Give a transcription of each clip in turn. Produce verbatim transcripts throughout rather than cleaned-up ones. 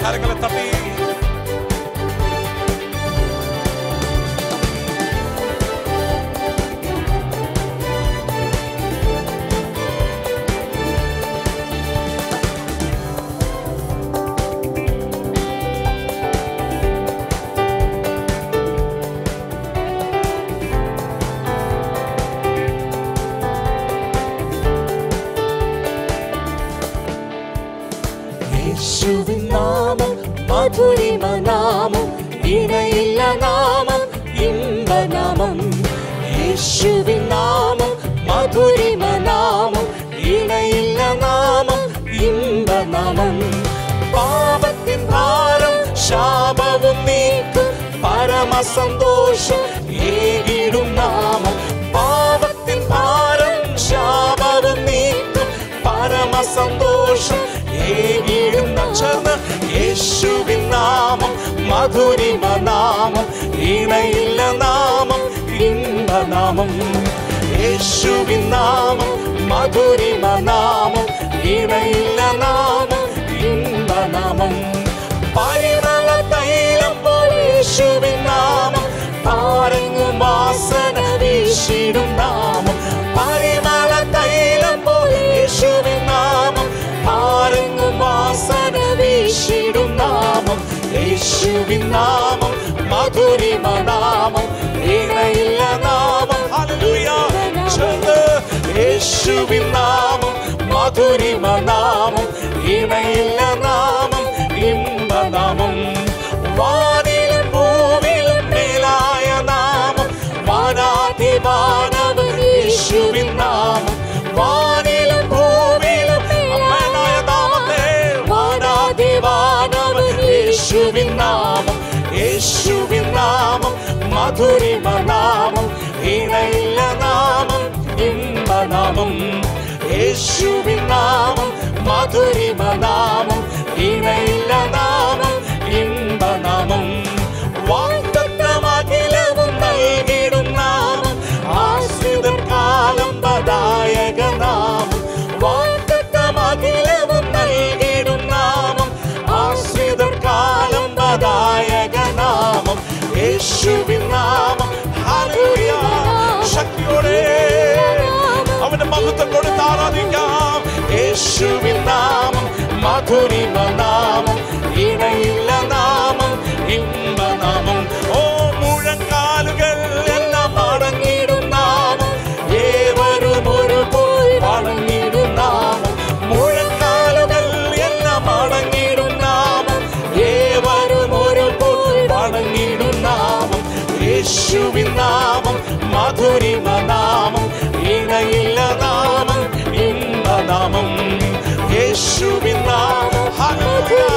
കരങ്ങളെ തട്ടി യേശുവിൻ നാമം മധുരിമ നാമം, ഇണയില്ല നാമം, ഇമ്പനാമം. യേശുവിൻ നാമം മധുരിമ നാമം, ഇണയില്ല നാമം, ഇമ്പനാമം. പാപത്തിൻ ഭാരം ശാപവും നീക്കും, പരമസന്തോഷം ഏകിടും നാമം. പാപത്തിൻ ഭാരം ശാപവും നീക്കും, പരമസന്തോഷം ഏകിടുന്ന ചേർന്ന് യേശുവിൻ നാമം മധുരിമ നാമം, ഇണയില്ല നാമം, ഇമ്പനാമം. യേശുവിൻ നാമം മധുരിമ നാമം, ഇണയില്ല നാമം, ഇമ്പനാമം. പരിമള തൈലം പോലെ യേശുവിൻ നാമം, പാരങ്ങും വാസന വീശിടും നാമം. പരിമള തൈലം പോലെ യേശുവിൻ നാമം, പാരങ്ങും വാസന വീശിടും നാമം. യേശുവിൻ നാമം മധുരിമ നാമം, ഇണയില്ല നാമം. ഹല്ലേലൂയ. യേശുവിൻ നാമം മധുരിമ നാമം, ഇണയില്ല നാമം, ഇമ്പനാമം. വാനിലും ഭൂമിയിലും മേലായ നാമം, വാനാധിവാനവൻ യേശുവിൻ നാമം. വാനിലും ഭൂമിയിലും മേലായ നാമത്തെ, വാനാധിവാനവൻ യേശുവിൻ നാമം. യേശുവിൻ നാമം മധുരിമ നാമം, ഇണയില്ല നാമം, ഇമ്പനാമം. യേശുവിൻ നാമം മധുരിമ നാമം, ഇണയില്ല നാമം, ഇമ്പനാമം. വാഗ്ദത്തമഖിലവും നൽകിടും നാമം, ആശ്രിതർക്കാലം പദായക നാമം. വാഗ്ദത്തമഖിലവും നൽകിടും നാമം, ആശ്രിതർക്കാലം പദായക നാമം. യേശുവിൻ നാമം. ഹല്ലേലൂയ. ശക്തിയോടെ അവന്റെ മഹത്വം കൊടുത്ത് ആരാധിക്കാം. യേശുവിൻ നാമം മധുരിമ നാമം, ഇണയില്ല നാമം, ഇമ്പനാമം. ഓ മുഴങ്കാലുകൾ എല്ലാം മടങ്ങിടും നാമം, ഏവരും ഒരു പോൽ വണങ്ങിടും നാമം. മുഴങ്കാലുകൾ എല്ലാം മടങ്ങിടും നാമം, ഏവരും ഒരു പോൽ വണങ്ങിടും നാമം. യേശുവിൻ നാമം മധുരിമ നാമം, ഇണയില്ല നാമം, ഇമ്പനാമം. യേശുവിൻ നാമം. ഹല്ലേലൂയ.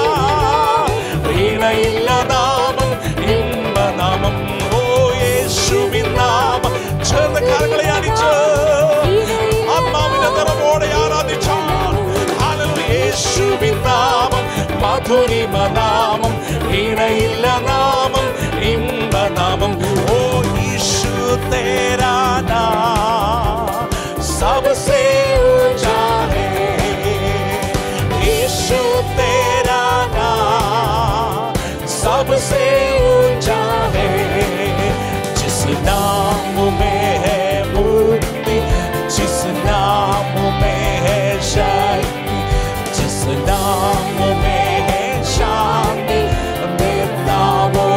ഇണയില്ല നാമം, ഇമ്പനാമം. ഓ യേശുവിൻ നാമം. ചേർന്ന് കരങ്ങളെ അടിച്ച് ആത്മാവിന്റെ നിറവോടെ ആരാധിച്ചാൽ. ഹല്ലേലൂയ. യേശുവിൻ നാമം മധുരിമ നാമം, ഇണയില്ല നാമം, ഇമ്പനാമം. ഓ യേശു तेरा नाम सबसे ऊंचा है, यीशु तेरा नाम सबसे ऊंचा है. जिस नाम में है मुक्ति, जिस नाम में है शक्ति, जिस नाम में है शांति, मेरे नामों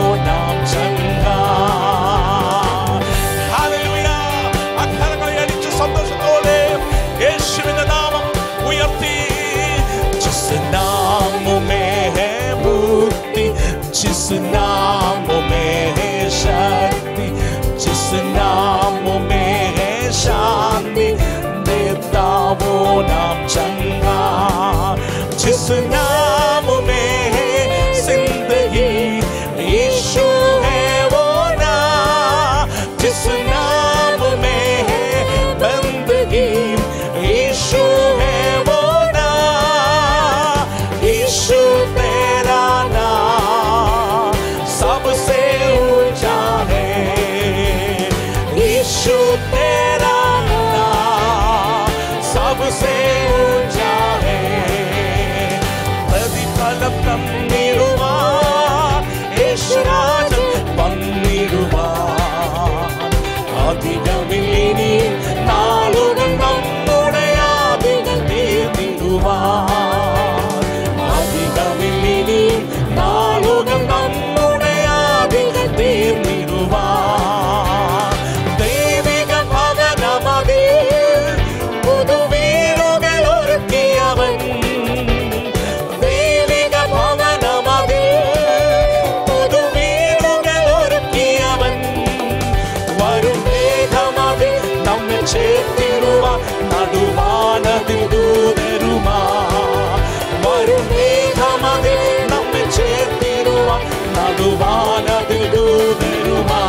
ചേർത്തിടുവാൻ നടുവാനതിൽ ദൂതരുമാ വരും മേഘമതിൽ നമ്മെ ചേർത്തിടുവാൻ നടുവാനതിൽ ദൂതരുമാ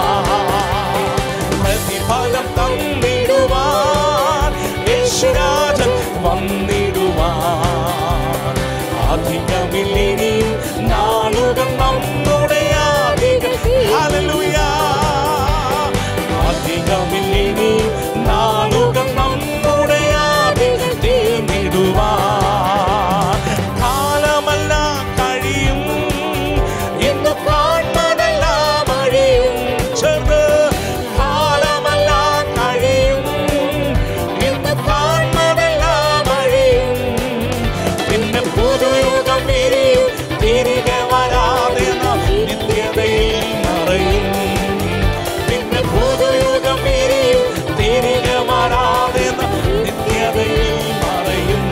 പ്രതിഫലം തന്നിടുവാൻ യേശുരാജൻ വന്നിടുവാൻ അധികമില്ലിനിയും നാളുകൾ നമ്മുടെ അധികം ഹല്ലേലൂയ അധികമില്ലിനിയും നാളുകൾ നമ്മുടെ അധികം തീർന്നിടുവാൻ കാലമല്ല കഴിയും ഇന്ന് കാണുന്നതെല്ലാം അഴിയും ചെറു കാലമല്ല കഴിയും ഇന്ന് കാണുന്നതെല്ലാം അഴിയും പിന്നെ പുതുയുഗം വിരിയും തിരികെ വരാതെ നാം നിത്യതയിൽ മറയും പിന്നെ പുതുയുഗം വിരിയും തിരികെ വരാതെ നാം നിത്യതയിൽ മറയും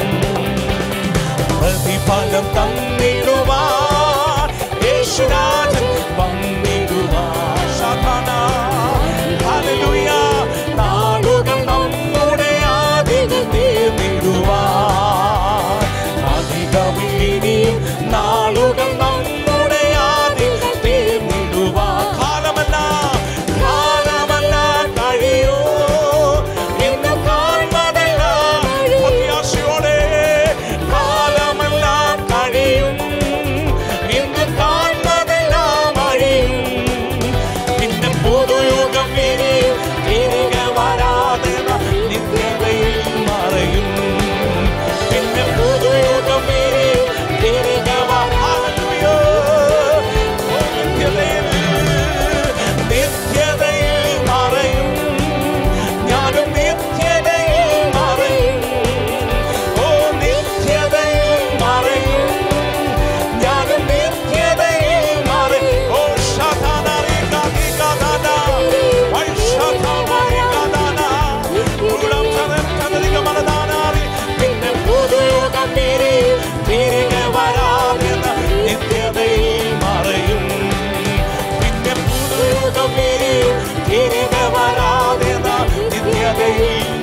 പ്രതിഫലം തന്നിടുവാൻ യേശുരാജൻ വന്നിടുവാൻ ശതന ഹല്ലേലൂയ നാളുകൾ നമ്മുടെ അധികം തീർന്നിടുവാൻ അധികമില്ലിനിയും നാളുകൾ നമ്മുടെ അധികം തീർന്നിടുവാൻ കാലമല്ല കാലമല്ല കഴിയോ ഇന്ന് കാണുന്നതെല്ലാം പ്രത്യാശയോടെ കാലമല്ല കഴിയും ഇന്ന് കാണുന്നതെല്ലാം അഴിയും പിന്നെ പുതുയുഗം വിരിയും തിരികെ വരാതെ നാം നിത്യതയിൽ മറയും പിന്നെ പുതുയുഗം വിരിയും തിരികെ വരാതെയോ നിത്യതയിൽ നിത്യതയിൽ മറയും ഞാനും നിത്യതയിൽ മറയും ഓ നിത്യതയിൽ മറയും ഞാനും നിത്യതയിൽ മറയും ഓ ശതനാരി കാതി കഥാന വൈശതനാരി കഥാന ഉള്ളം ചതരിക മനദാനാരി പിന്നെ പുതുയുഗം വിരിയും തിരികെ വരാതെ നാം നിത്യതയിൽ മറയും പിന്നെ പുതുയുഗം വിരിയും തിരികെ വരാതെ നാം നിത്യതയിൽ